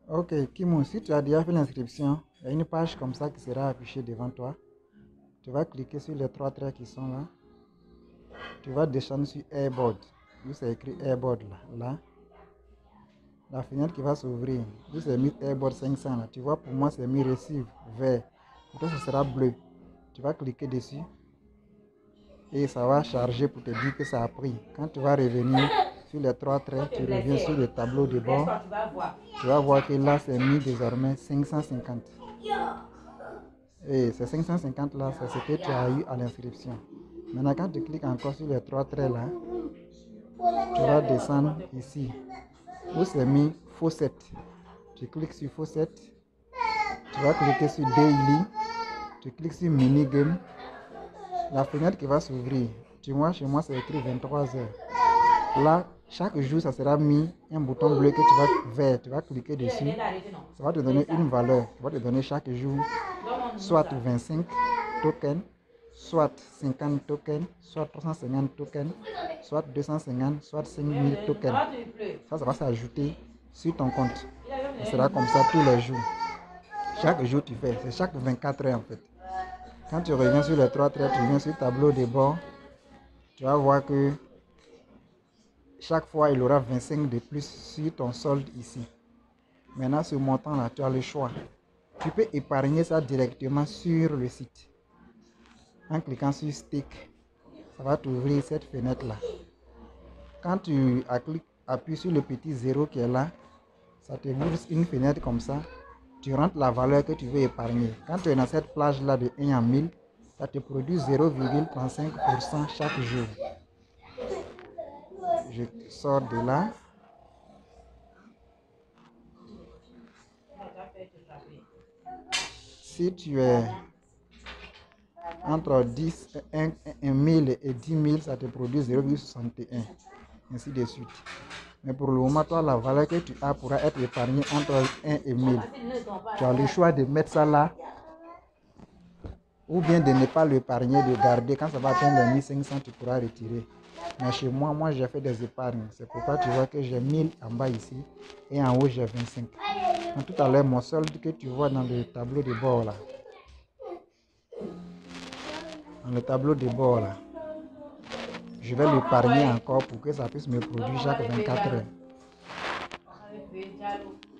Ok, Kimon, si tu as déjà fait l'inscription, il y a une page comme ça qui sera affichée devant toi. Tu vas cliquer sur les trois traits qui sont là. Tu vas descendre sur Airboard. Où c'est écrit Airboard là. La fenêtre qui va s'ouvrir. Où c'est mis Airboard 500 là. Tu vois, pour moi, c'est mis Receive vert. Pour toi, ce sera bleu. Tu vas cliquer dessus. Et ça va charger pour te dire que ça a pris. Quand tu vas revenir sur les trois traits, tu reviens sur le tableau de bord. Tu vas voir que là, c'est mis désormais 550. Et ces 550 là, c'est ce que tu as eu à l'inscription. Maintenant, quand tu cliques encore sur les trois traits là, tu vas descendre ici, où c'est mis Faucet. Tu cliques sur Faucet, tu vas cliquer sur Daily, tu cliques sur Mini Game. La fenêtre qui va s'ouvrir, tu vois, chez moi, c'est écrit 23 heures. Là, chaque jour, ça sera mis un bouton bleu que tu vas vert. Tu vas cliquer dessus. Ça va te donner une valeur. Ça va te donner chaque jour soit 25 tokens, soit 50 tokens, soit 350 tokens, soit 250, soit 5000 tokens. Ça va s'ajouter sur ton compte. Ça sera comme ça tous les jours. Chaque jour, tu fais. C'est chaque 24 heures en fait. Quand tu reviens sur les trois traits, tu viens sur le tableau de bord. Tu vas voir que chaque fois, il aura 25 de plus sur ton solde ici. Maintenant, ce montant-là, tu as le choix. Tu peux épargner ça directement sur le site. En cliquant sur Stick, ça va t'ouvrir cette fenêtre-là. Quand tu appuies sur le petit zéro qui est là, ça te ouvre une fenêtre comme ça. Tu rentres la valeur que tu veux épargner. Quand tu es dans cette plage-là de 1 en 1000, ça te produit 0,35% chaque jour. Je sors de là. Si tu es entre 1000 et 10 000, ça te produit 0,61. Ainsi de suite. Mais pour le moment, toi, la valeur que tu as pourra être épargnée entre 1 et 1000. Tu as le choix de mettre ça là ou bien de ne pas l'épargner, de garder. Quand ça va atteindre les 1500, tu pourras retirer. Mais chez moi, j'ai fait des épargnes. C'est pourquoi tu vois que j'ai 1000 en bas ici et en haut, j'ai 25. Donc, tout à l'heure, mon solde que tu vois dans le tableau de bord là, je vais l'épargner encore pour que ça puisse me produire chaque 24 heures.